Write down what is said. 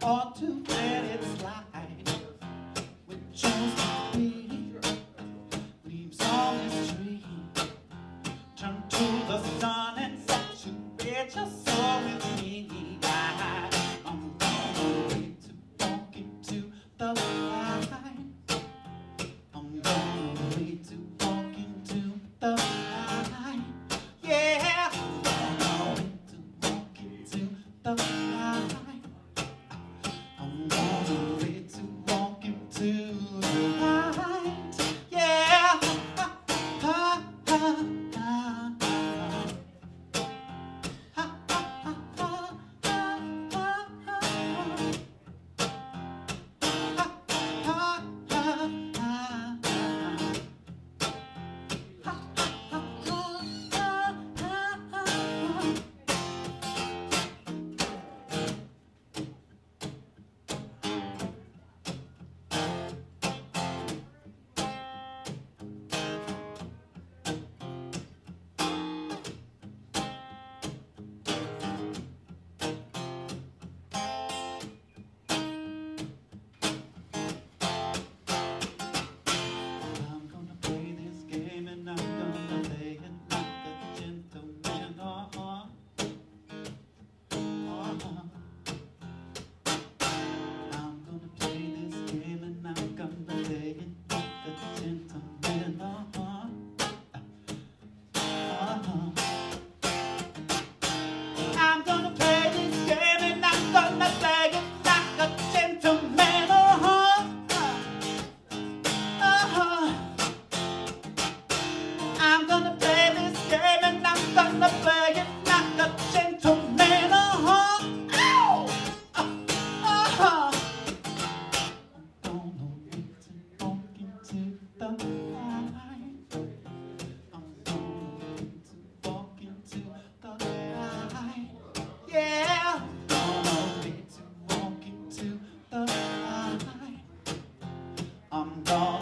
ought to let it slide. We chose to be leaves on this tree. Turn to the sun and saturate your soul with me. I'm gonna wait to walk into the light. I'm gonna wait to walk into the light. Yeah, I'm gonna wait to walk into the light. I'm gonna wait to walk into the light. Yeah. I'm gone.